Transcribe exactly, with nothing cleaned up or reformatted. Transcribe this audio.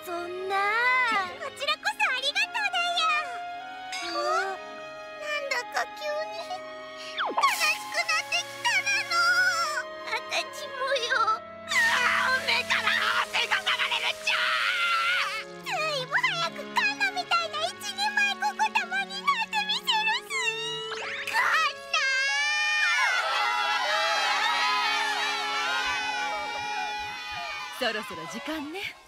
そんな。 こちらこそありがとうだよ。なんだか急に悲しくなってきたなの。あたちもよ。 あー、目から汗が流れるっちゃずいぶん早くカンナみたいな一人前ココ玉になってみせるすい。カンナー。そろそろ時間ね。